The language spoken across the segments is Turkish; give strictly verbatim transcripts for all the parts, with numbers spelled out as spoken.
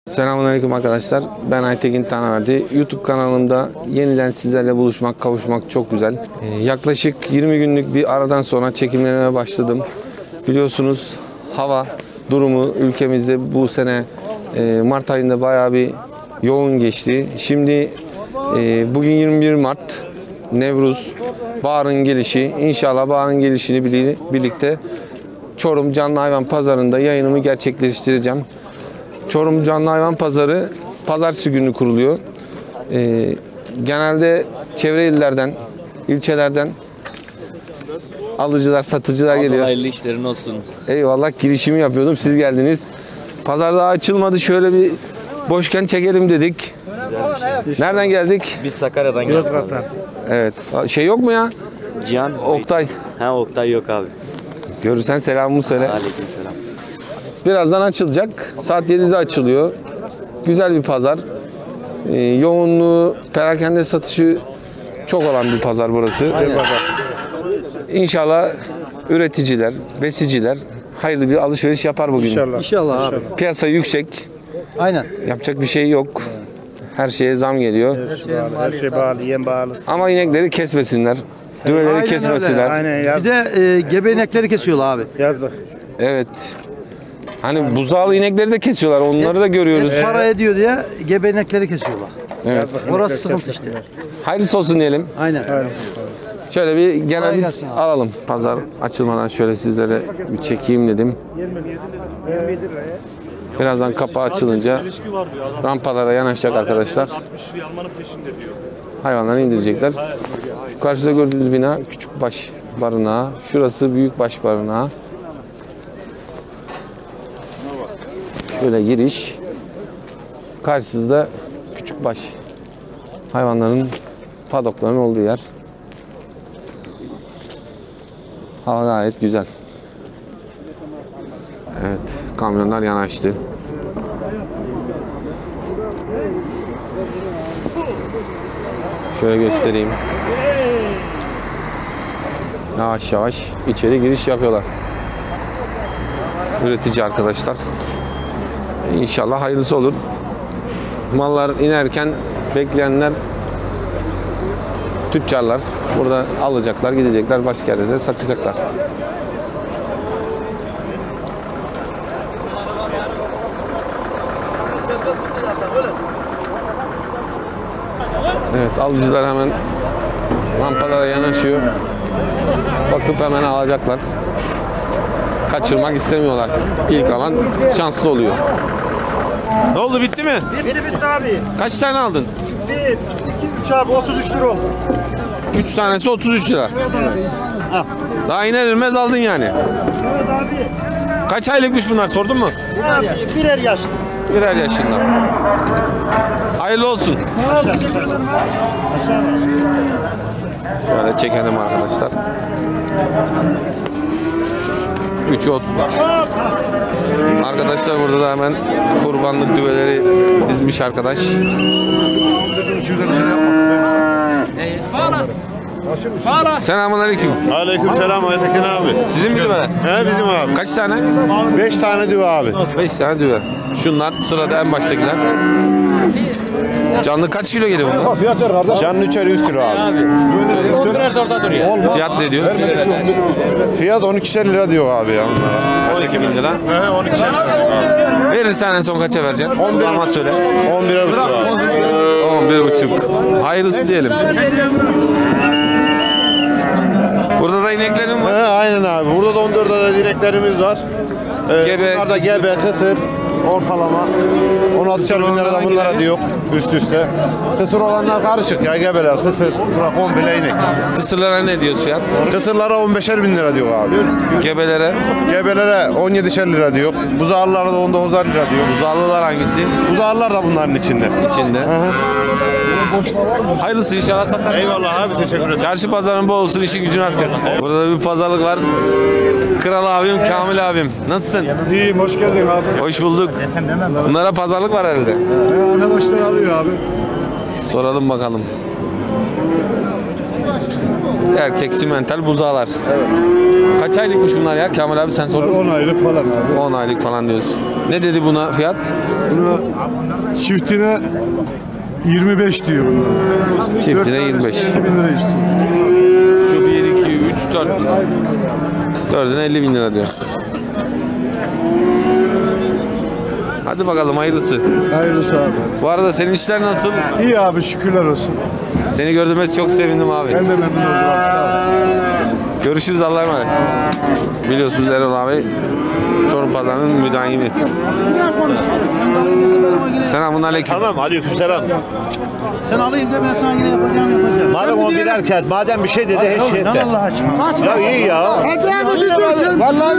Selamünaleyküm arkadaşlar. Ben Aytekin Tanaverdi. YouTube kanalımda yeniden sizlerle buluşmak, kavuşmak çok güzel. Ee, yaklaşık yirmi günlük bir aradan sonra çekimlerime başladım. Biliyorsunuz hava durumu ülkemizde bu sene e, Mart ayında bayağı bir yoğun geçti. Şimdi e, bugün yirmi bir Mart, Nevruz, baharın gelişi. İnşallah baharın gelişini birlikte Çorum Canlı Hayvan Pazarı'nda yayınımı gerçekleştireceğim. Çorum Canlı Hayvan Pazarı pazartesi günü kuruluyor. Ee, genelde çevre illerden, ilçelerden alıcılar, satıcılar geliyor. Hayırlı işlerin olsun. Eyvallah, girişimi yapıyordum, siz geldiniz. Pazar daha açılmadı, şöyle bir boşken çekelim dedik. Nereden geldik? Biz Sakarya'dan geldik. Yozgat'tan. Evet. Şey yok mu ya? Cihan. Oktay. Ha Oktay yok abi. Görürsen selamımı söyle. Aleykümselam. Birazdan açılacak. Saat yedide açılıyor. Güzel bir pazar. Ee, yoğunluğu, perakende satışı çok olan bir pazar burası. İnşallah üreticiler, besiciler hayırlı bir alışveriş yapar bugün. İnşallah. İnşallah abi. Piyasa yüksek. Aynen. Yapacak bir şey yok. Her şeye zam geliyor. Her şey bağlı, yem bağlı. Ama inekleri kesmesinler. Düveleri Aynen kesmesinler. Aynen Bir yaz, de e, gebe inekleri kesiyorlar abi. yazlık. Evet. Hani buzağlı inekleri de kesiyorlar. Onları da görüyoruz. Para ediyor diye gebe inekleri kesiyorlar. Evet. Yazlık Orası inekler sıkıntı kesmesinler. Hayırlısı olsun diyelim. Aynen. Şöyle bir genel Kolay bir gelsin abi. alalım. Pazar açılmadan şöyle sizlere bir çekeyim dedim. Birazdan kapağı açılınca rampalara yanaşacak arkadaşlar. Hayvanları indirecekler. Şu karşıda gördüğünüz bina Küçükbaş Barınağı. Şurası Büyükbaş Barınağı. Şöyle giriş. Karşısında Küçükbaş. Hayvanların, padokların olduğu yer. Hava gayet güzel. Evet, kamyonlar yanaştı. Şöyle göstereyim. Yavaş yavaş içeri giriş yapıyorlar. Üretici arkadaşlar. İnşallah hayırlısı olur. Mallar inerken bekleyenler tüccarlar. Burada alacaklar, gidecekler, başka yerde de satacaklar. Evet, alıcılar hemen rampalara yanaşıyor. Bakıp hemen alacaklar. Kaçırmak istemiyorlar. İlk alan şanslı oluyor. Ne oldu, bitti mi? Bitti bitti abi. Kaç tane aldın? Bir, iki, üç abi otuz üç lira oldu. üç tanesi otuz üç lira. Ha. Daha iner inmez aldın yani. Evet abi. Kaç aylıkmış bunlar, sordun mu? Abi birer yaşlı. Birer yaşında. Hayırlı olsun. Şöyle çekelim arkadaşlar. üçü otuz üç. Arkadaşlar burada da hemen kurbanlık düveleri dizmiş arkadaş. Selamünaleyküm. Aleykümselam Aytekin abi. Sizin mi düveler? He bizim abi. Kaç tane? Beş tane düve abi. beş tane düve. Şunlar sırada en baştakiler. Canlı kaç kilo geliyor bunlar? Fiyat ver kardeş. Canlı üçer yüz kilo abi. Fiyat ne diyor? Fiyat on ikişer lira diyor abi ya bunlara. on iki bin lira. He on ikişer lira. Verirsen en son kaça vereceksin? on bir. Ama söyle. on bire buçuk abi. on bir buçuk. Hayırlısı diyelim. Burada da ineklerim He var. aynen abi. Burada da on dört adet direklerimiz var. Ee, Gebe, bunlar da kısır. gebe, kısır, ortalama. on altışar bin lira da bunlara diyor üst üste. Kısır olanlar karışık ya gebeler, kısır, bırak komple inek. Kısırlara ne diyorsun fiyat? Kısırlara on beşer bin lira diyor abi. Gebelere. Gebelere on yedişer lira diyor. Buzağlılara da on dokuzar lira diyor. Uzağlılar hangisi? Buzağlılar da bunların içinde. İçinde. Hayırlısı inşallah satar. Eyvallah abi, teşekkür ederim. Çarşı pazarın bol olsun, işin gücün az gelsin. Burada da bir pazarlık var. Kral abim, Kamil abim. Nasılsın? İyiyim, hoş geldin abi. Hoş bulduk. Bunlara pazarlık var herhalde. Arkadaşlar alıyor abi. Soralım bakalım. Erkek simental buzağlar. Evet. Kaç aylıkmış bunlar ya Kamil abi, sen sordun. on aylık falan abi. on aylık falan diyorsun. Ne dedi buna fiyat? Bunu çiftine yirmi beş diyor bunlar. Çiftine yirmi beş. elli bin lira istiyor. Şu bir, iki, üç, dört. Dördüne elli bin lira diyor. Hadi bakalım, hayırlısı. Hayırlısı abi. Bu arada senin işler nasıl? İyi abi, şükürler olsun. Seni gördüğüme çok sevindim abi. Ben de memnun oldum abi. Sağ ol. Görüşürüz, Allah'a emanet. Biliyorsunuz Erol abi Çorum Pazarı'nın müdavimi. Selamun aleyküm. Tamam, aleykümselam. Sen alayım da ben sana yine yapacağım yapacağım. Madem on bir erken, madem bir şey dedi, hiç şey Lan etti. Allah aşkına. Ya iyi ya. Hacı abi bir dur sen. Vallahi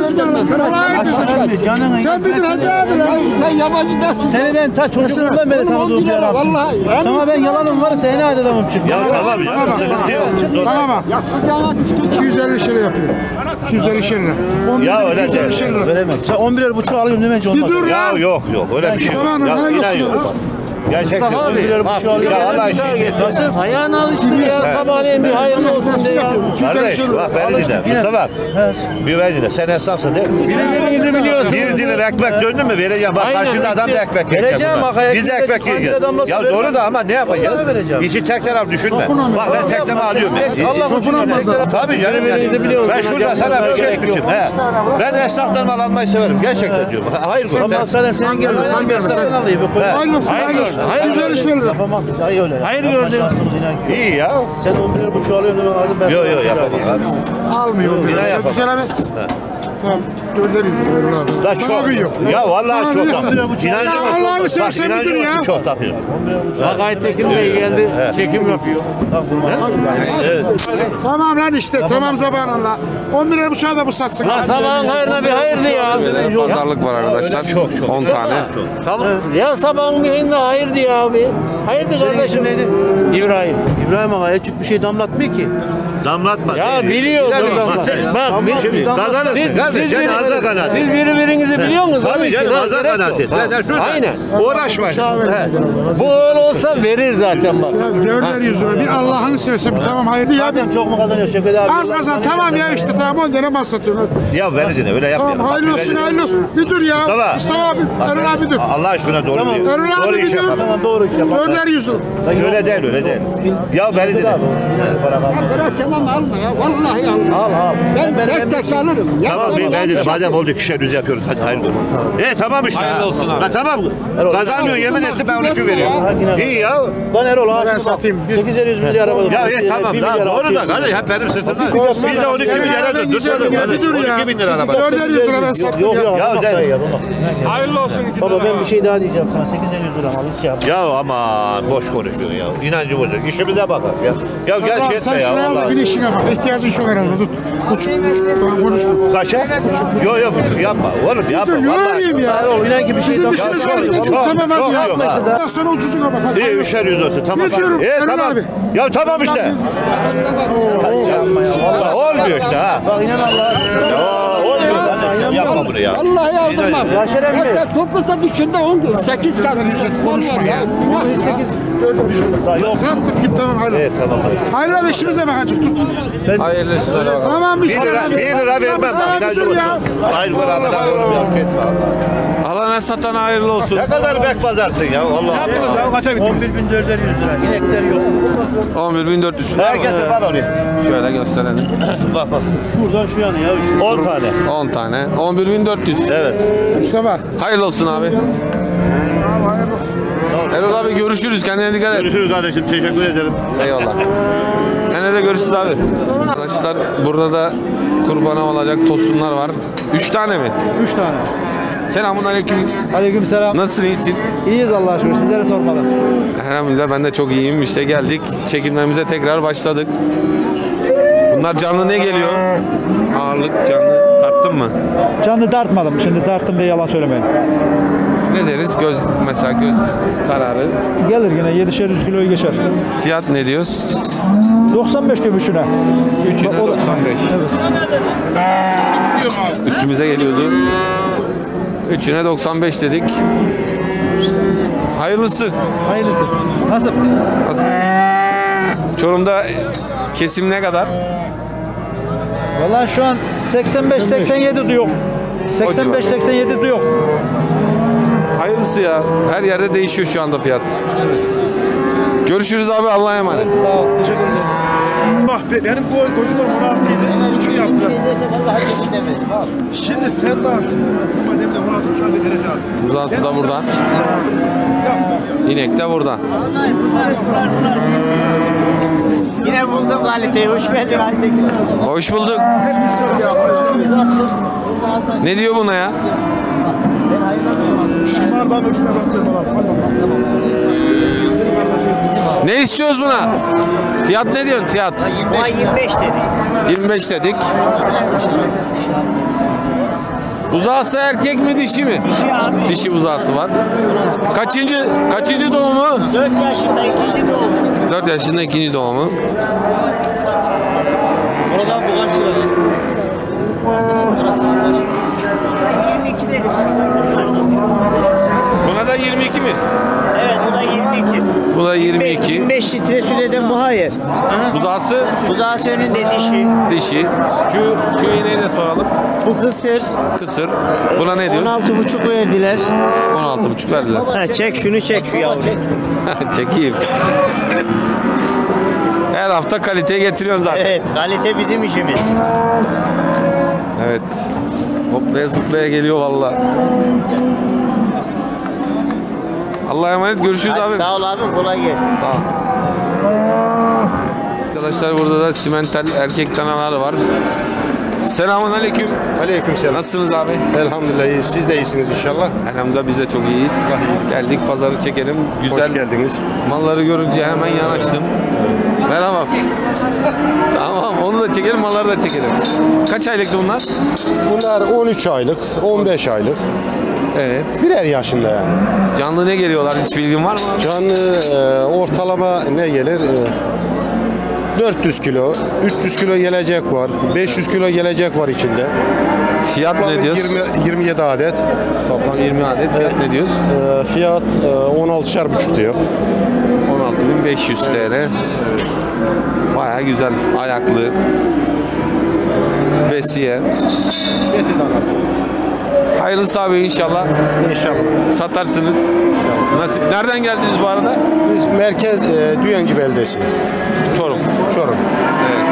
sen bir dur Hacı abi lan. Sen yabancıdasın. Seni ben ta çocukluğumdan beri tanıdığım bir adamsın. Sana ben yalanım varsa en adi adamım çık. Ya tamam canım, sıkıntı yok. Bana bak. iki yüz elli lira yapıyor. iki yüz elli lira. Ya öyle değil. Veremem. Sen on birer buçuk alayım demence olmaz. Bir dur Ya ya. yok yok, öyle bir şey yok. Tamam, Ya hayırlısı inan yok. Gerçekten. on birer buçuk alayım. Ya Allah için. Nasıl? Ayağını alıştır ya, sabahleyin bir hayırlı olsun de ya. Kardeş bak beni dinle. Mustafa. Bir beni dinle. Sen esnafsın değil mi? Birbirinizi biliyorsunuz. Bir dilim ekmek döndün mü vereceğim. Bak Aynen, karşında adam da ekmek yiyecek. Vereceğim, bunlar. bak, ayak Biz de yiyecek, ekmek yiyeceğiz. hangi adam nasıl Ya verir? doğru da ama ne yapacağız? Vallahi vereceğim. İşi tek taraf düşünme. Bak ben tekleme alıyorum. ya. Allah Allah Tabii canım yani. Birbirinizi biliyorsunuz. Ben şurada sana bir şey etmişim. He. Ben esnaftan mal almayı severim. Gerçekten diyorum. Hayır bu. Ama sen sen gelme. Sen gelme. Sen alayım. Hayırlı olsun. Hayırlı olsun. Hayırlı iki yüz elli lira. Yapamam. Hayır öyle. Hayır Yapma gördüm. şansımız inan ki. İyi ya. Sen on birer buçuk alıyorum demen lazım. Ben Yok sana yok şey yapamam yapayım. abi. Almıyorum. Yine Sen yapamam. güzel abi. Tamam. Dörder yüz lira abi. Da Sana çok. kıyıyor. Ya vallahi Sana çok kıyıyor. takıyorum. İnancım Ya Allah'ını olsun. Bak seversen bir dur inancım ya. olsun çok takıyorum. Bak Aytekin Bey geldi, çekim yapıyor. Tamam lan işte. Tamam zamanla. on lira buçuğa da bu satsın. Lan sabahın hayrına bir hayırlı ya. Pazarlık var arkadaşlar. Çok, çok. on tane. Sabah, ya sabahın bir hayırlı hayırdı ya abi. Hayırdı Senin kardeşim. isim neydi? İbrahim. İbrahim Ağa hiç bir şey damlatmıyor ki. Damlatma. Ya değil. biliyorsun. Bak sen- Bak bir, Şimdi kazanırsın. siz, Kardeş siz, sen biri- azla kanaat. siz birbirinizi biliyor musunuz? Onun Tabii için canım ha, azla gerek kanaat yok. et. Ben de şurada. Aynen. Uğraşma. He. Bu öyle olsa verir zaten bak. Dörder yüz lira. Bir Allah'ını seversen. Tamam hayırlı ya. Zaten çok mu kazanıyor Şevket abi? Az kazan. Tamam ya işte. Tamam on lira mal satıyorum. Ya beni dinle öyle yapmayalım. Tamam hayırlı Bak, olsun beni- hayırlı olsun. Bir dur ya. Mustafa. Mustafa abi. Erol abi dur. Allah aşkına doğru diyor. Erol abi Doğru bir iş dur. yapalım. Tamam doğru iş yapar. Dörder yüz lira. Öyle değil öyle değil. Ya beni dinle. Para kalmadı. Bırak tamam alma ya. Vallahi alma. Al al. Ben Ben- tek tek alırım. Ya Tamam böyle beni yanlış dinle. Madem yapıyor. oldu ikişer yüz yapıyoruz. Hadi hayırlı olsun. E tamam işte. Hayırlı olsun abi. Ha, tamam. Kazanmıyor yemin etti ben onu şu veriyorum. İyi ya. Lan Erol ağa. Ben satayım. sekiz yüz milyar araba. Ya iyi tamam daha doğru da kardeş hep benim sırtımda. Biz de on iki bin lira da tutmadık. Bir dur ya. on iki bin lira araba. Dörder yüz lira ben sattım Yok ya. yok. Ya Ya sen- sen. Hayırlı olsun. Baba ben bir şey daha diyeceğim sana. sekiz yüz lira al. Hiç şey yapma. Ya aman boş konuşuyorsun ya. İnancı bozuk. İşimize bakar ya. Ya gel Tamam, şey sen etme ya şuraya al da bir vallahi. işine bak. İhtiyacın çok herhalde. Tut. Uçuk. Tamam konuşma. Kaça? Yok yok yapma. Oğlum yapma. Dur Vallahi. yorayım ya. Erol inan ki bir şey Bizim daha. işimiz çok- var. çok- Tamam çok hadi yok yapma ha. işte. Daha sonra ucuzuna bak. Hadi. İyi üçer yüz olsun tamam. Ne diyorum? E Erol tamam. abi. Ya tamam işte. Vallahi olmuyor işte ha. Bak inan Allah'a şükür. Ya olmuyor. Yapma bunu ya. Vallahi aldırmam. Ya Şeref Ya Bey. sen toplasa düşünde on gün. Sekiz kat. Konuşma ya. Sattım git tamam hayırlı. Evet tamam. Hayırlı hadi işimize bak hacı tut. Hayırlı olsun. Hadi bakalım. Tamam Bir işte. lira, abi. bir lira vermem. Sana Bak bir inancı dur olsun. ya. Hayır bu Ramazan oğlum ya. Şey etme Allah. Alana satana hayırlı olsun. Ne kadar bek pazarsın ya Allah. on bir bin dörder yüz lira. İnekler yok. on bir bin dört yüz. Ne getir var oraya. Şöyle gösterelim. Bak bak. Şuradan şu yana ya. on tane. on tane. on bir bin dört yüz. Evet. Mustafa. Hayırlı olsun abi. Erol abi görüşürüz. Kendine dikkat et. Görüşürüz kardeşim. Teşekkür ederim. Eyvallah. Seninle de görüşürüz abi. Arkadaşlar burada da kurbana olacak tosunlar var. Üç tane mi? Üç tane. Selamun aleyküm. Aleyküm selam. Nasılsın, iyisin? İyiyiz Allah'a şükür. Sizlere sormalı. Elhamdülillah ben de çok iyiyim. İşte geldik. Çekimlerimize tekrar başladık. Bunlar canlı ne geliyor? Ağırlık canlı tarttın mı? Canlı dartmadım. Şimdi darttım diye yalan söylemeyin. Ne deriz? Göz mesela göz kararı. Gelir yine yedişer yüz kiloyu geçer. Fiyat ne diyoruz? doksan beş diyorum üçüne. Üçüne doksan beş. Üstümüze geliyordu. Üçüne doksan beş dedik. Hayırlısı. Hayırlısı. Nasıl? Nasıl? Çorum'da kesim ne kadar? Vallahi şu an seksen beş seksen yedi diyor. seksen beş seksen yedi diyor. Hayırlısı ya. Her yerde değişiyor şu anda fiyat. Görüşürüz abi. Allah'a emanet. Sağ ol. Teşekkür ederim. Bak benim bu gözüm on altı idi. Üç yaptı. Şimdi sen daha şu. Ama demin de on altı uçan bir derece aldı. Buzağısı da burada. İnek de burada. Yine buldum kaliteyi. Hoş geldin Aytekin. Hoş bulduk. Ne diyor buna ya? Şımardan uçuna bastırma var. Ne istiyoruz buna? Fiyat ne diyorsun fiyat? Buna yirmi beş dedi. yirmi beş dedik. Buzağısı erkek mi dişi mi? Dişi abi. Dişi buzağısı var. Kaçıncı kaçıncı doğumu? dört yaşında ikinci doğum. dört yaşında ikinci doğumu. Oradan bu kaç lira? yirmi iki dedi. Buna da yirmi iki mi? Evet bu da yirmi iki. Bu da yirmi iki. yirmi beş litre süreden bu hayır. Buzağısı Buzağısı önünde dişi. dişi. Şu şu ineği de soralım. Bu kısır. Kısır. Buna ne diyor? on altı buçuk verdiler. on altı buçuk verdiler. Ha, çek şunu çek şu yavru. Çekeyim. Her hafta kaliteyi getiriyorsun zaten. Evet kalite bizim işimiz. Evet. Hoplaya zıplaya geliyor valla. Allah'a emanet, görüşürüz Hadi abi. sağ ol abim, kolay gelsin. Sağ ol. Arkadaşlar burada da simental erkek danaları var. Selamun aleyküm. Aleykümselam. Nasılsınız abi? Elhamdülillah iyi. Siz de iyisiniz inşallah. Elhamdülillah biz de çok iyiyiz. Geldik pazarı çekelim. Güzel Hoş geldiniz. malları görünce hemen yanaştım. Merhaba. Tamam onu da çekelim, malları da çekelim. Kaç aylıktı bunlar? Bunlar on üç aylık, on beş aylık. Evet. Birer yaşında yani. Canlı ne geliyorlar? Hiç bilgin var mı? Canlı e, ortalama ne gelir? E, dört yüz kilo, üç yüz kilo gelecek var, beş yüz kilo gelecek var içinde. Fiyat ne diyorsun? yirmi, yirmi yedi adet. Toplam yirmi adet. Fiyat ne diyoruz? E, fiyat e, on altı buçuk diyor. on altı bin beş yüz T L. Baya güzel, ayaklı. Besiye. Besi danası. Hayırlısı abi inşallah. İnşallah. Satarsınız. Nasip. Nereden geldiniz bu arada? Biz merkez e, Düyenci beldesi. Çorum. Çorum. Evet.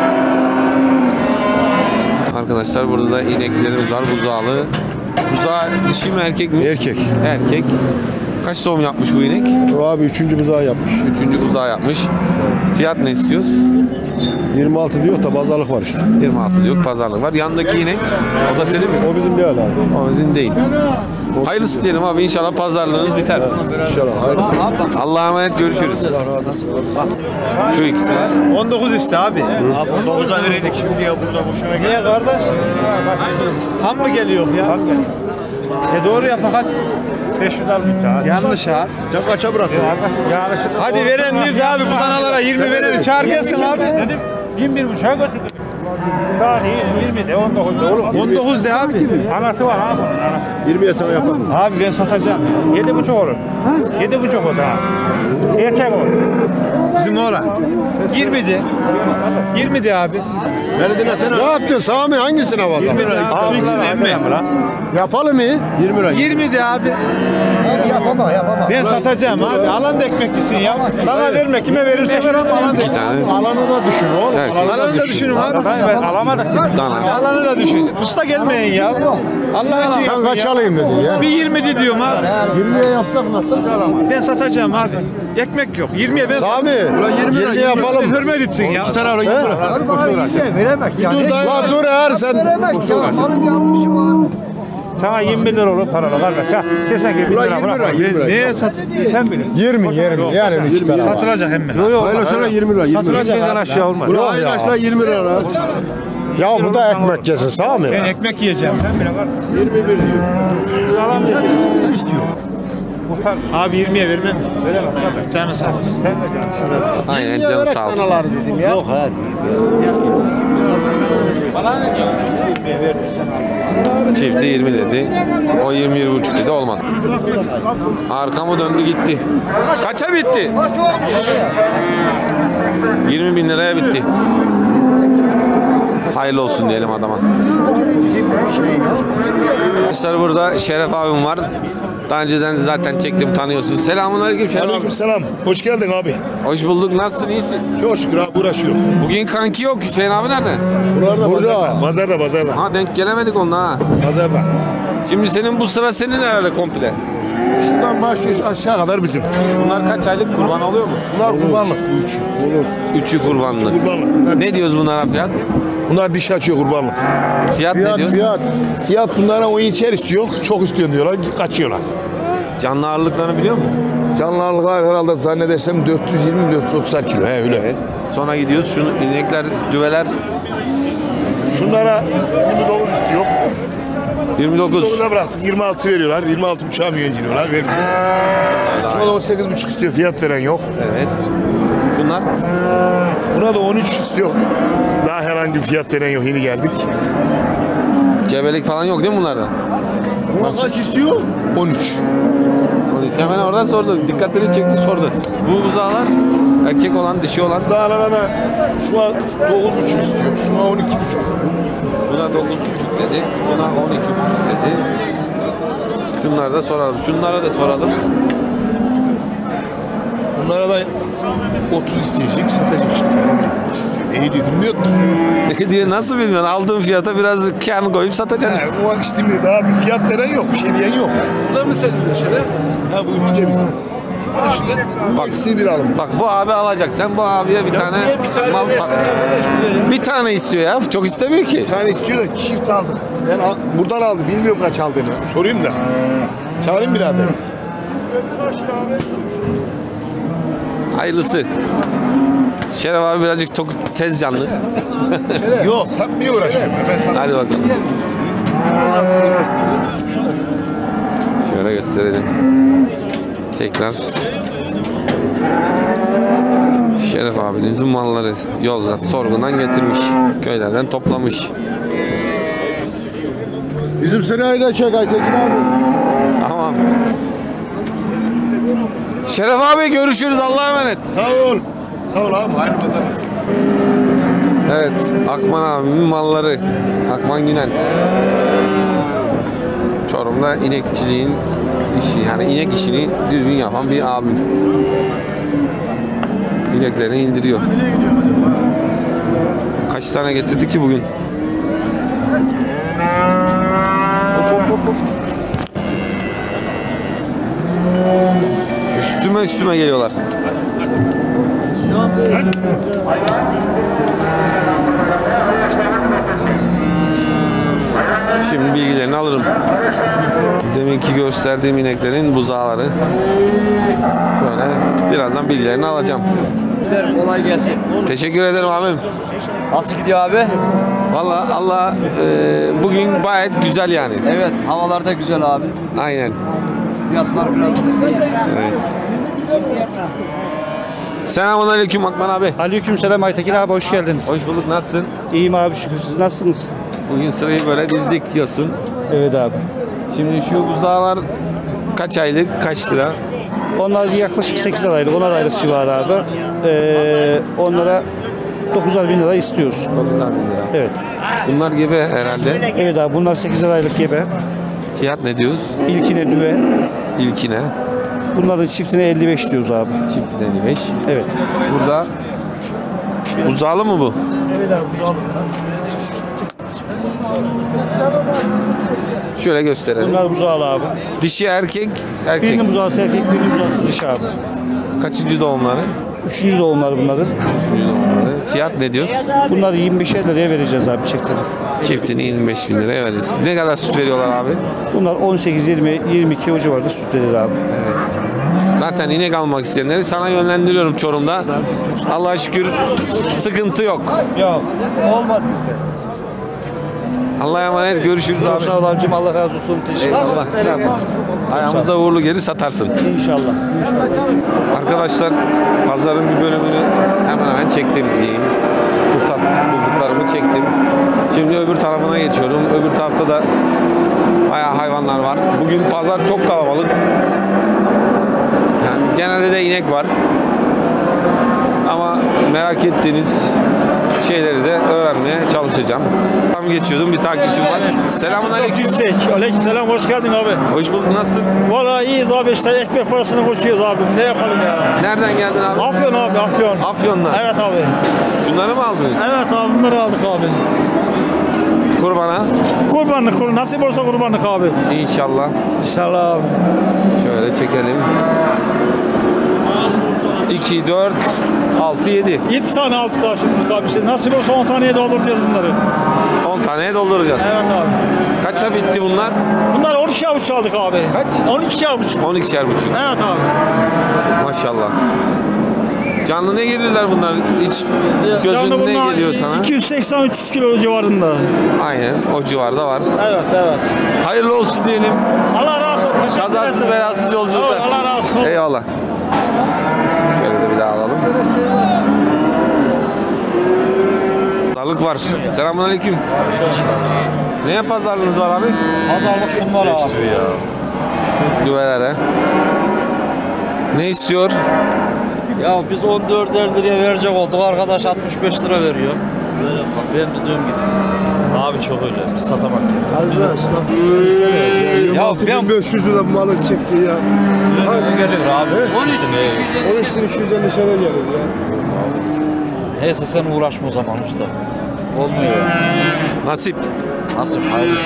Arkadaşlar burada da ineklerimiz var. Buzağlı. Buzağı dişi mi erkek mi? Erkek. Erkek. Kaç doğum yapmış bu inek? O abi üçüncü buzağı yapmış. Üçüncü buzağı yapmış. Fiyat ne istiyoruz? yirmi altı diyor da pazarlık var işte. yirmi altı diyor. Pazarlık var. Yandaki inek. O da senin mi? O bizim değil abi. O bizim değil. Hayırlısı diyelim abi. İnşallah pazarlığınız biter. İnşallah. Hayırlısı. Allah'a emanet, görüşürüz. Şu ikisi. on dokuz işte abi. Abi on dokuzdan verelim şimdi ya burada boşuna. Niye kardeş? Ham mı geliyor ya? E doğru yap hadi. beş yüz altmış. Yanlış abi. Sen kaça bıraktın? Hadi veren bir de abi bu danalara yirmi verir. Çağır gelsin abi. Dedim yirmi bir buçuğa götürdüm. Daha değil yirmi de on dokuz da olur. on dokuz de abi. Anası var abi onun anası. yirmiye sana yapalım. Abi ben satacağım. Yedi buçuk olur. Yedi buçuk o zaman. Erkek olur. Bizim oğlan. yirmi de. yirmi de abi. Veridine sen ne yaptın Sami? Hangisine var? yirmi lira. Şu ikisini emme. Yapalım mı? yirmi lira. yirmi de abi. Abi yapama yapama. Ben satacağım abi. Alan da ekmeklisin ya. Bana verme. Kime verirse ver abi. Alan da İki tane Alanı da düşün oğlum. Erkek. Alanı da düşünün abi. Ben, ben alamadık. Dana. Alanı da düşün. Usta gelmeyin ya. Allah için Sen yapın kaç ya. alayım dedin ya? Bir yirmi de diyorum abi. yirmiye yapsak nasıl? Ben satacağım abi. Ekmek yok. yirmiye ben Sami, yirmi yapalım. Hürmet etsin ya. Veremez ya. Dur da dur eğer sen. Veremez ya. Malın yanlışı var. Sana yirmi lira olur paralı kardeş. Ha. Kesinlikle bir lira bırak. Neye sat? Sen bilin. yirmi yirmi yani iki tane var. Satılacak hemen. Yok yok. Öyle sana yirmi lira. yirmi lira. Bizden aşağı olmaz. Yok ya. yirmi lira. Ya bu da ekmek yesin Sami. Ben ekmek yiyeceğim. Sen bile kardeş. yirmi bir diyor. Biz alamayacağız. İstiyor. Muhtar Abi yirmiye vermem. veremez kardeş. Canı sağ olsun. Sen de canım. Aynen canı sağ olsun. dedim ya. Yok hayır. Çifti yirmi dedi. O yirmi yirmi buçuk dedi, olmadı. Arkamı döndü gitti. Kaça bitti? yirmi bin liraya bitti. Hayırlı olsun diyelim adama. Arkadaşlar burada Şeref abim var. Daha önceden zaten çektim, tanıyorsun. Selamünaleyküm Şeref abi. Aleykümselam. Hoş geldin abi. Hoş bulduk. Nasılsın? İyisin? Çok şükür abi uğraşıyor. Bugün kanki yok. Hüseyin abi nerede? Burada. Burada. Pazarda pazarda. Ha denk gelemedik onunla ha. Pazarda. Şimdi senin bu sıra senin herhalde komple. Şuradan başlıyor aşağı kadar bizim. Bunlar kaç aylık, kurban oluyor mu? Bunlar kurbanlık. Bu üçü. Olur. Üçü kurbanlık. Kurbanlık. Ne diyoruz bunlara fiyat? Bunlar diş açıyor kurbanlık. Fiyat, ne Fiyat diyor? fiyat. Fiyat bunlara on içer istiyor. Çok istiyor diyorlar. Kaçıyorlar. Canlı ağırlıklarını biliyor musun? Canlı ağırlıklar herhalde zannedersem dört yüz yirmi dört yüz otuz kilo. He öyle. He. Sonra gidiyoruz. Şu inekler, düveler Şunlara yirmi dokuz istiyor. yirmi dokuz. dokuza bıraktık. yirmi altı veriyorlar. yirmi altı buçuğa mı diyorlar. Vermiyor. Şuna da on sekiz buçuk istiyor. Fiyat veren yok. Evet. Bunlar Buna da on üç istiyor. Daha herhangi bir fiyat veren yok. Yeni geldik. gebelik falan yok değil mi bunlarda? Buna kaç istiyor? on üç. Onu hemen oradan sordu. Dikkatini çekti, sordu. Bu buzağlar erkek olan, dişi olan. Dağlarına şu an dokuz buçuk istiyor. Şu an on iki buçuk. Buna dokuz buçuk dedi. Buna on iki buçuk dedi. Şunları da soralım. Şunlara da soralım. Bunlara da otuz isteyecek, satacak işte. Ne diyor bilmiyorum da. Ne diye, nasıl bilmiyorsun? Aldığın fiyata biraz kârını koyup satacaksın. He, o an işte daha bir fiyat veren yok, bir şey diyen yok. Bu da mı senin şöyle? Ha bu üçte bizim. Bak ikisini bir alın. Bak bu abi alacak. Sen bu abiye bir tane, bir tane mal sat. Bir tane istiyor ya. Çok istemiyor ki. Bir tane istiyor da çift aldı. Ben al, buradan aldım, bilmiyorum kaç aldığını. Sorayım da. Çağırayım birader. Hayırlısı. Şeref abi birazcık tok, tez canlı. Yok, satmaya uğraşıyorum. Ben sana... Hadi bakalım. Şöyle gösterelim. Tekrar. Şeref abimizin malları Yozgat Sorgun'dan getirmiş. Köylerden toplamış. Bizim sırayı da çek Aytekin abi. Tamam. Şeref abi görüşürüz. Allah'a emanet. Sağ ol. Sağ ol abi. Hayırlı pazar. Evet. Akman abimin malları. Akman Günen. Çorum'da inekçiliğin işi, yani inek işini düzgün yapan bir abim. İneklerini indiriyor. Kaç tane getirdik ki bugün? Hop, hop, hop, hop. Üstüme üstüme geliyorlar. Şimdi bilgilerini alırım. Deminki gösterdiğim ineklerin buzağları. Şöyle birazdan bilgilerini alacağım. Kolay gelsin. Teşekkür ederim abim. Nasıl gidiyor abi? Vallahi Allah e, bugün gayet güzel yani. Evet, havalar da güzel abi. Aynen. Fiyatlar biraz. Evet. Selamünaleyküm Akman abi. Aleykümselam Aytekin abi, hoş geldin. Hoş bulduk. Nasılsın? İyiyim abi, şükür. Siz nasılsınız? Bugün sırayı böyle dizdik diyorsun. Evet abi. Şimdi şu buzağlar kaç aylık, kaç lira? Onlar yaklaşık sekiz aylık, on aylık civarı abi. Ee, onlara dokuzar bin lira istiyoruz. dokuzar bin lira. Evet. Bunlar gibi herhalde. Evet abi, bunlar sekiz aylık gebe. Fiyat ne diyoruz? İlkine düve. İlkine. Bunların çiftine elli beş diyoruz abi. Çifti elli beş. Evet. Burada buzağlı mı bu? Evet abi, bu Şöyle gösterelim. bunlar buzağlı abi. Dişi erkek, erkek. Birinin buzağısı erkek, birinin buzağısı dişi abi. Kaçıncı doğumları? Üçüncü doğumları bunların. Üçüncü doğumları. Fiyat ne diyor? Bunları yirmi beşer liraya vereceğiz abi çiftine. Çiftini yirmi beş bin liraya veririz. Ne kadar süt veriyorlar abi? Bunlar on sekiz yirmi yirmi iki o civarda süt verir abi. Zaten inek almak isteyenleri sana yönlendiriyorum Çorum'da. Allah'a şükür sıkıntı yok. Yok, olmaz bizde. Allah'a emanet, görüşürüz Çok abi. sağ ol abicim, Allah razı olsun. Teşekkür Eyvallah. ederim. Ayağımızda uğurlu gelir satarsın. İnşallah. Arkadaşlar pazarın bir bölümünü hemen hemen çektim diyeyim. Fırsat bulduklarımı çektim. Şimdi öbür tarafına geçiyorum. Öbür tarafta da bayağı hayvanlar var. Bugün pazar çok kalabalık. Yani genelde de inek var. Ama merak ettiğiniz şeyleri de öğrenmeye çalışacağım. Tam geçiyordum, bir takipçim var. Selamünaleyküm. Yüksek. Aleykümselam, hoş geldin abi. Hoş bulduk, nasılsın? Vallahi iyiyiz abi, işte ekmek parasını koşuyoruz abi. Ne yapalım ya? Nereden geldin abi? Afyon abi, Afyon. Afyon'dan. Evet abi. Şunları mı aldınız? Evet abi, bunları aldık abi. Kurbana. Kurbanlık, kur, nasip olsa kurbanlık abi. İnşallah. İnşallah abi. Şöyle çekelim. iki, dört, altı, yedi. yedi tane altı taşıdık abi. İşte nasip olsa on taneye dolduracağız bunları. on taneye dolduracağız. Evet abi. Kaça bitti bunlar? Bunlar on iki avuç aldık abi. Kaç? on iki avuç. on ikişer buçuk. Evet abi. Maşallah. Canlı ne gelirler bunlar? Hiç gözün ne geliyor sana? iki yüz seksen üç yüz kilo civarında. Aynen, o civarda var. Evet evet. Hayırlı olsun diyelim. Allah razı olsun. Teşekkür Kazasız ederim. belasız yolculuklar. Allah razı olsun. Eyvallah. Şöyle de bir daha alalım. Pazarlık var. Selamünaleyküm. Neye pazarlığınız var abi? Pazarlık şunlar abi. Şu düvelere. Ne istiyor? Ya biz on dörder liraya verecek olduk. Arkadaş altmış beş lira veriyor. Böyle bak benim dediğim gibi. Abi çok öyle. Biz satamak. Arkadaş lafı söylesene. Ya altı bin ben- beş yüz lira malı çekti ya. Ne geliyor abi? on üç bin üç yüz elli sene gelir ya. Neyse sen uğraşma o zaman usta. Olmuyor. Nasip. Nasıl hayırlısı.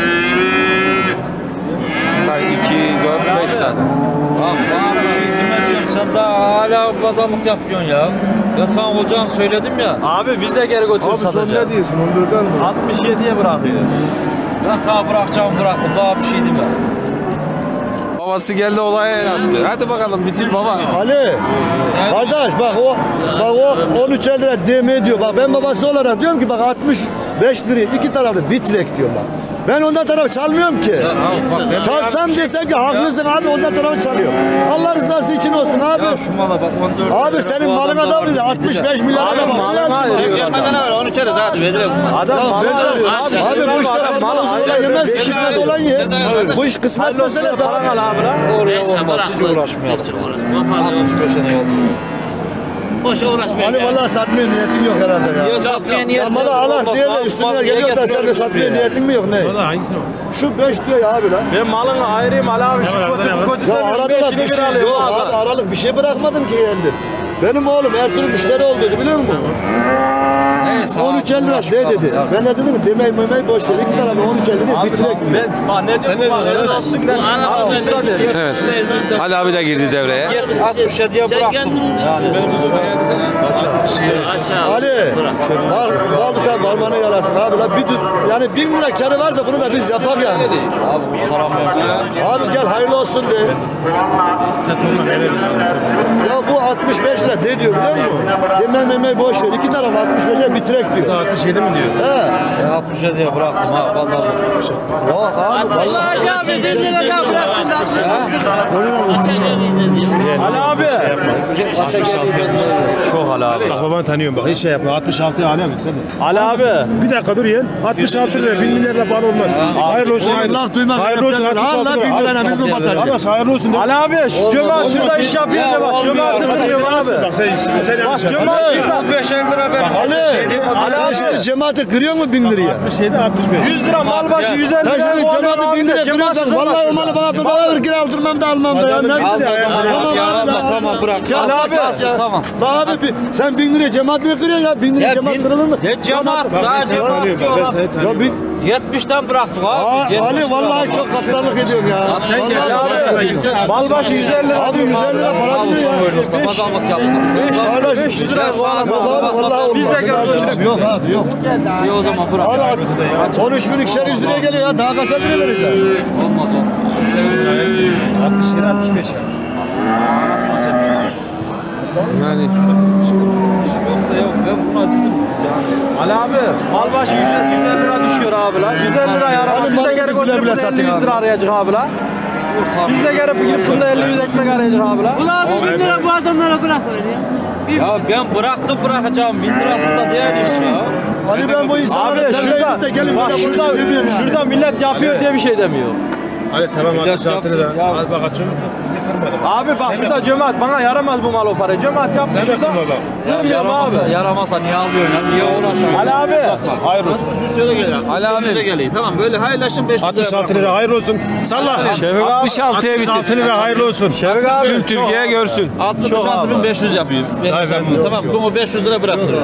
iki, dört, beş tane. Bak bana bir şey deme diyorum. Sen daha hala pazarlık yapıyorsun ya. Ben sana olacağını söyledim ya. Abi biz de geri götürüp Abi sen satacağız. ne diyorsun? on dörtten mi? altmış yediye bırakıyor. Ben sana bırakacağımı bıraktım. Daha bir şey deme. Babası geldi olaya el attı. Hadi bakalım bitir baba. Ali, kardeş bak o bak o on üç lira demeye diyor. Bak ben babası olarak diyorum ki bak altmış beş liraya iki tarafı bitirek diyorum bak. Ben ondan tarafı çalmıyorum ki. Çalsam desen ki haklısın abi, ondan tarafı çalıyor. Allah rızası için olsun abi. Ya şu mala bak on dört Abi lira senin bu malın adam da adamı var, altmış beş milyar Adam adam. malın Milyar var. veriyor Gelmeden evvel onu içeriz hadi verelim. Adam malı alıyor. Abi, Abi bu işler malı Allah alıyor. olan yemez, beş yüz kısmet lira olan yer. Bu iş kısmet meselesi abi. Paran al abi lan. Oraya olmaz hiç uğraşmayalım. altmış beşe ne oldu? Boşa uğraşmayın. Ali vallahi satmaya niyetin yok herhalde ya. Ya satmaya niyet Ya malı Allah diye de üstüne geliyor da sen de satmaya niyetin mi yok ne? Hangisini var? Şu beş diyor ya abi lan. Ben malını ayırayım Ali abi. Şu kötü kötü Ya de arada beşini bir bir şey alıyorum yok abi. abi. Aralık bir şey bırakmadım ki kendim. Benim oğlum her türlü müşteri olduydu biliyor musun? Neyse. on üç elli lira de dedi. Ben de dedim demeyi memeyi boş ver. İki tarafı on üç elli lira bitirek diyor. Ben bak ne diyorum bak helal olsun ben. Araba Evet. Ali abi de girdi devreye. altmış yediye Sen bıraktım. kendin Yani benim aşağı. Ali, bak bal tutar parmağını yalasın abi la bir tut, yani bin lira karı varsa bunu da biz yapar yani. Abi kurtaramıyorum ya. Abi gel hayırlı olsun de. Sen toruna ne verdin? Ya bu altmış beş lira de diyor biliyor musun? Demem memeyi boş ver. İki taraf altmış beşe bitirek diyor. altmış yedi mi diyor? He. Ben altmış yediye bıraktım ha pazarlık. Ya abi vallahi. Hacı abi bir lira daha bıraksın da altmış Ali abi. Çok Ali abi. Bak babanı tanıyorum bak hiç şey yapma. altmış altı alem sen de. Ali abi. Bir dakika dur yeğen. altmış altı lira bin milyar lira para olmaz. Hayırlı olsun. Oğlum laf duymak. Hayırlı olsun. altmış altı Allah lira. bin lirana biz mi batarız? Arkadaş hayırlı olsun. de. Ali abi şu cemaat şurada iş yapıyor de bak. Cemaat kırıyor abi. Bak sen sen Bak yanlış yaptın. cemaat şurada. beşer lira ver. Ali, Ali Ali abi. abi cemaati kırıyor mu bin liraya? altmış yedi altmış beş. yüz lira mal başı yüz elli Sen lira. şimdi cemaati bin liraya kırıyorsan vallahi o malı bana bedava ver geri aldırmam da almam da ya. Ne güzel. Tamam abi Yalanma da. tamam bırak. Ya Al, abi al, ya. Tamam. La abi bir- sen bin liraya cemaatini kırıyorsun ya. Bin liraya Ya cemaat bin- kırılır mı? Ne cemaat? Bak Daha ben seni cemaat tanıyorum. Bak ben seni Ya tanıyorum. bin... yetmişten bıraktık Aa, abi. Biz Ali yetmiş vallahi lira çok kaptanlık ediyorum ya. Sen gel. Vallahi- Sen abi. Mal başı yüz elli lira. Abi yüz elli lira para Al diyor son ya. oyunu usta. Pazarlık yaptık. Kardeş beş yüz lira Ben sana Yok abi vallahi olmaz. Biz de gel- Yok abi yok. İyi o zaman bırak. Abi on üç bin ikişer yüz liraya geliyor ya. Daha kaça lira vereceğiz? Olmaz olmaz. altmış yedi altmış beş ya. Yani Yok da yok. Ben buna dedim. Ali abi mal başı yüz elli lira düşüyor abi la. yüz elli lira yarama. Ali Biz de malı geri bile bile götürüp sattık elli yüz abi. lira arayacak abi la. Biz de gelip gidip bunda elli yüz ekmek arayacak abi la. Ulan abi bin lira bu adamlara bırak ver ya. Ya ben bıraktım bırakacağım. Bin lirası da değil iş ya. Ali ben bu insanlara Abi terbiye şurada, edip de gelip bak böyle şurada, konuşup demiyorum yani. şurada millet yapıyor diye bir şey demiyor. Hadi tamam altmış altı lira. Hadi bak çocuk bizi kırmadı. Abi bak şurada cömert bana yaramaz bu mal o para. Cömert yapmış şurada. Sen de kırma bak. Yaramasa, yaramasa niye alıyorsun ya? Niye uğraşıyorsun? Ali abi. Hayır olsun. Şu şöyle geliyor. Ali abi. Bize geliyor. Tamam böyle hayırlaşın beş yüz lira. altmış altı lira hayırlı olsun. Salla. altmış altıya bitir. altmış altı lira hayırlı olsun. Şevik abi. Tüm Türkiye görsün. altmış altı bin beş yüz yapıyor. Tamam bunu beş yüz lira bıraktır.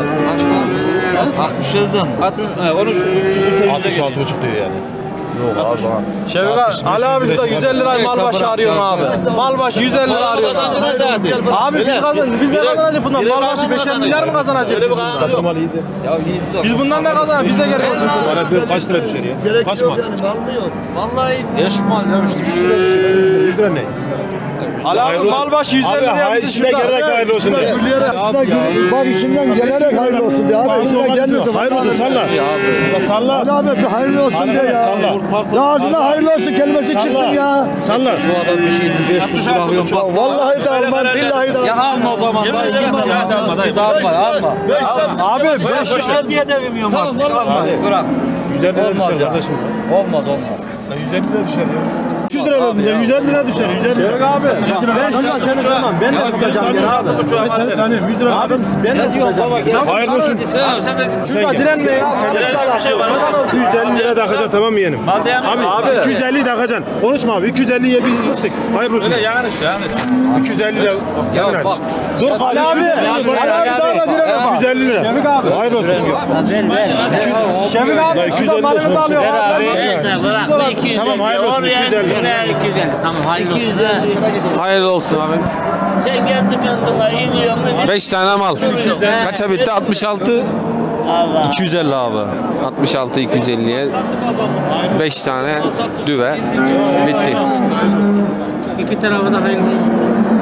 altmış yıldan. Onu şu üç yüz altmış altı buçuk diyor yani. Yok abi. Şevik abi, Ali abi şurada yüz elli lirayı mal başı arıyorum abi. Mal başı yüz elli lira arıyorum. Abi biz kazan, biz ne kazanacak bundan? Mal başı beşer milyar mı kazanacak? Satın mal iyiydi. Biz bundan ne kazanacak? Bize geri bana kaç lira düşer ya? Kaç mal? Vallahi beş mal demiştim. yüz lira ne? Ali abi mal başı yüz elli liraya bizi İşine gelerek hayırlı olsun diye. Bak işinden gelerek hayırlı olsun diye. Abi işinden gelmiyorsa hayırlı olsun salla. Salla. Ali abi bir hayırlı olsun diye ya. Ya ağzına hayırlı olsun kelimesi çıksın ya. Salla. Bu adam bir şeydi beş yüz lira alıyorum bak. Vallahi de almam, billahi de almam. Ya alma o zaman. Git ya. Alma alma. Abi beş yüz lira diye de bilmiyorum artık. Alma bırak. yüz elli lira düşer kardeşim. Olmaz olmaz. yüz elli lira düşer ya. üç yüz lira verdim ya. yüz elli lira düşer. yüz elli lira. Şevik abi. Ben seni tanımam. Ben de satacağım. Ben seni tanıyorum. yüz lira. Abi ben de satacağım. Hayırlı olsun. Sen de şurada direnme ya. Direnme bir şey var. iki yüz elli lira takacaksın tamam mı yeğenim? Abi iki yüz elli takacaksın. Konuşma abi. iki yüz elliye bir içtik. Hayırlı olsun. Öyle yanlış yanlış. iki yüz elli lira. Ya bak. Dur Ali abi. Ali abi daha da direnme. iki yüz elli lira. Şevik abi. Hayırlı olsun. Ver ver. Şevik abi. Şurada malımızı alıyor. Ver abi. iki yüz Tamam hayırlı olsun. iki yüz elli. iki yüz elli. Tamam hayırlı olsun. Hayırlı olsun abi. Sen kendi kendine yeniyorsun. beş tane mal. Kaça bitti? altmış altı. Allah. iki yüz elli abi. altmış altı iki yüz elliye beş tane düve bitti. İki tarafı da hayırlı olsun.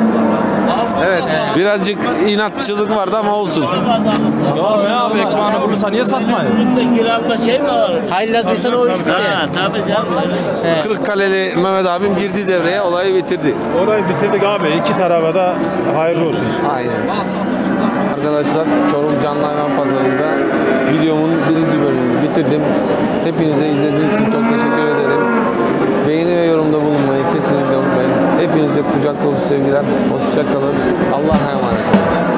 Evet, birazcık inatçılık vardı ama olsun. Ya ne abi ekmeğini bulursa niye satmayın? Burada kiralma şey mi var? Hayırladıysan o iş mi? Ha tabii canım. Kırıkkaleli Mehmet abim girdi devreye, olayı bitirdi. Orayı bitirdik abi. İki tarafa da hayırlı olsun. Aynen. Arkadaşlar, Çorum Canlı Hayvan Pazarı'nda videomun birinci bölümünü bitirdim. Hepinize izlediğiniz için çok teşekkür ederim. Beğeni ve yorumda bulunmayı kesinlikle unutmayın. Hepinize kucak dolusu sevgiler. Hoşça kalın. Allah'a emanet olun.